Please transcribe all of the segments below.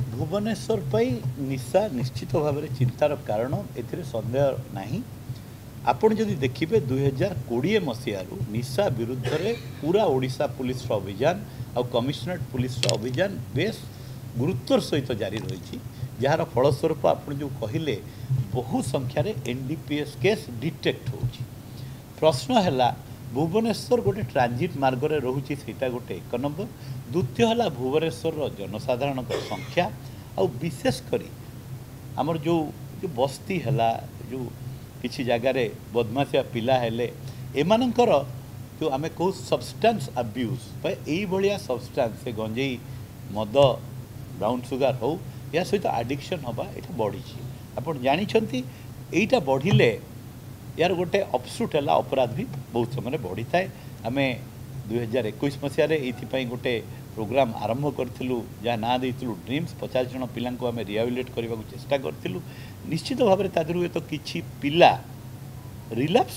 भुवनेश्वर निशा निश्चित भाव में चिंतार कारण एंदेह नहीं। आपण जदि देखिए 2020 मसीह निशा विरुद्ध रे पूरा ओडिशा पुलिस अभियान आ कमिशनरेट पुलिस अभियान बेस गुरुत्वर सहित जारी रही, जार फलस्वरूप आप जो कहले बहु संख्यार एनडीपीएस केस डिटेक्ट हो। प्रश्न है भुवनेश्वर गोटे ट्रांजिट मार्ग में रोचे सेटा गोटे एक नंबर। द्वितीय है भुवनेश्वर जनसाधारण संख्या आ विशेषकर आमर जो बस्ती है जो किसी जगार बदमाशिया पिला हेले एमानंकर जो आम कहू सब्सटेंस अब्यूज यही भाया सब्सटेंस से गंजेई मद ब्राउन सुगर हो या सहित आडिक्शन हवा ये बढ़ी। आप जानते यहीटा बढ़िले यार गोटे अपसुट है अपराध भी बहुत समय बढ़ी थाए। आम 2021 मसीह ये गोटे प्रोग्राम आरंभ करूँ जहाँ ना देलु ड्रीम्स 50 जन पिला आम रिहाबिलिट करने को चेष्टा करूँ। निश्चित भाव में तादर तो किसी पिला रिलैप्स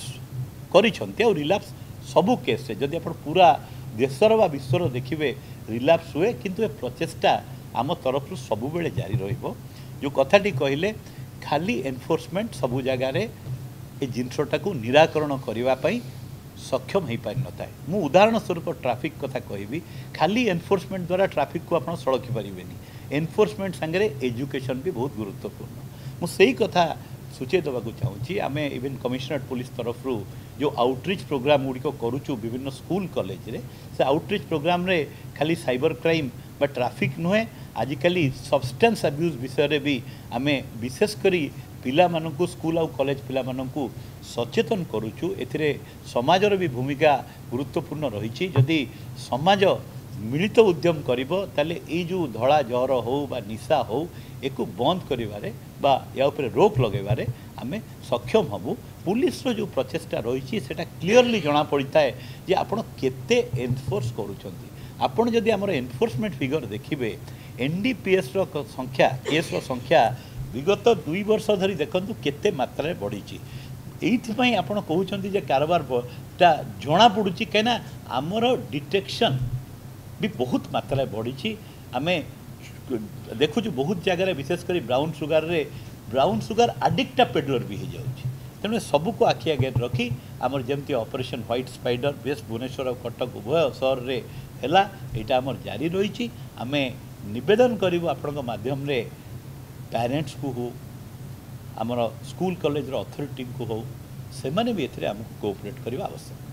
कर रिलैप्स सबू केस जदि आप पूरा देशर व विश्वर देखिए रिलैप्स हुए किंतु प्रचेषा आम तरफ सबु बेले जारी रहिबो। जो कथाटी कहले खाली एनफोर्समेंट सबू जगार ये जिनसटा को निराकरण करने सक्षम हो पारि न थाए। मु उदाहरण स्वरूप ट्रैफिक कथा कहबी खाली एनफोर्समेंट द्वारा ट्रैफिक को आप सड़की पारे। एनफोर्समेंट सांगे एजुकेशन भी बहुत गुरुत्वपूर्ण। मुझे कथा सूचे देवाक चाहूँगी आम इवेन कमिशनरेट पुलिस तरफ जो आउटरीच प्रोग्राम गुड़िक करुचु विभिन्न स्कूल कॉलेज रे से आउटरीच प्रोग्राम रे खाली साइबर क्राइम बा ट्रैफिक नुहे आजिकली सब्सटेंस अब्यूज विषय भी आम विशेषकर पिला मानकु स्कूल आउ कॉलेज पिला मानकु सचेतन करुचु। एथिरे समाजर भी भूमिका गुरुत्वपूर्ण रही। जदि समाज मिलित उद्यम करिबो ताले ए जो धड़ा जहर हो बा निशा हो एको बंद करिबारे बा या ऊपर रोक लगेबारे आमे सक्षम हबु। पुलिस रो जो प्रचेष्टा रही सेटा क्लियरली जना पड़ता है जे आपण केते एनफोर्स करूछंती। आपण जदि हमर एनफोर्समेंट फिगर देखिबे एनडीपीएस रो संख्या केस रो संख्या विगत 2 वर्ष धरी देखंतु केते मात्रा बढ़ी। एइथिपई आपण कहउछंती जे कारबारटा जना पड़ुची कहिना हमर डिटेक्शन भी बहुत मात्रा बढ़ी। आम देखु बहुत जगह विशेषकर ब्राउन सुगर आडिक्टा पेडलर भी हो जाऊँगी। तेणु सबको आखि आगे रखी आमर जमती ऑपरेशन व्हाइट स्पाइडर बेस भुवनेश्वर और कटक उभय सहर रे हैला एटा आमर जारी रही। आम निवेदन करूँ आपण माध्यम रे पेरेंट्स को हो आमर स्कूल कॉलेज अथॉरिटी को हो से भी एथिरे आमको कोऑपरेट करवा आवश्यक।